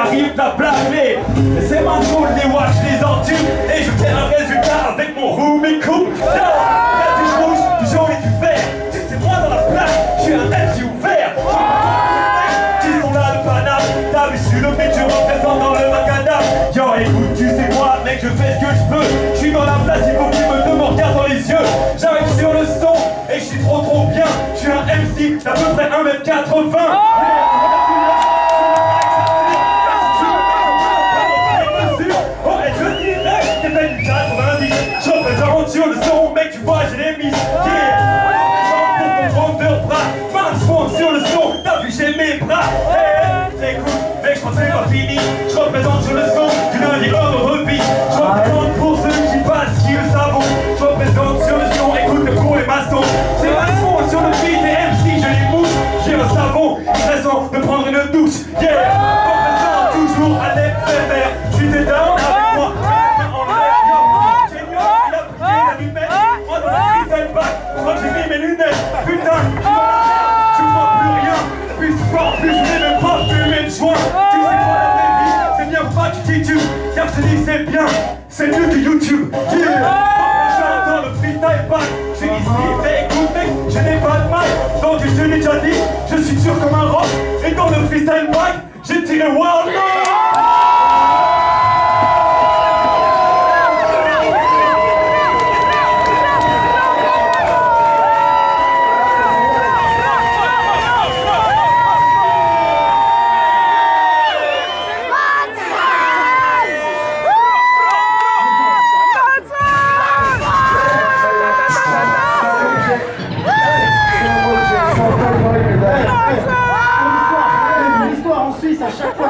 arrive à placer. C'est ma soul, les watch, les entubes. Et je fais un résultat avec mon roomie cool. Y'a du rouge, du jaune et du vert. C'est moi dans la place, je suis un MC ouvert. Qui sont là de Paname. T'as vu, je suis le mec, je représente dans le macadam. Yo, écoute, tu sais quoi, mec, je fais ce que je peux. Je suis dans la place, il faut qu'il me regarde dans les yeux. J'arrive sur le son et je suis trop bien. Je suis un MC d'à peu près 1m80. Je représente sur le son, mec, tu vois, j'ai les mises. Pour ton de bras, pince sur le son, t'as vu, j'ai mes bras. Écoute, mec, je crois que c'est pas fini. Je représente sur le son, du lundi au revue. Je représente pour ceux qui passent, qui le savent. Je représente sur le son, écoute le cours et maçon. C'est maçon sur le beat, les MC, je les mouche. J'ai un savon, stressant de prendre une douche. Yeah, je représente toujours à l'éphémère. Je suis des down avec moi. Moi dans la freestyle back, je crois que j'ai mis mes lunettes. Putain, tu vois plus rien. Plus fort, plus je n'ai même pas fumé de joint. Tu sais quoi la vraie vie, c'est bien pas que tu titubes. Car je te dis c'est bien, c'est mieux que YouTube. Yeah, dans le freestyle back, je suis ici, mais écoute mec, je n'ai pas de mal. Donc je te l'ai déjà dit, je suis sûr comme un rock. Et dans le freestyle back, j'ai tiré Wild.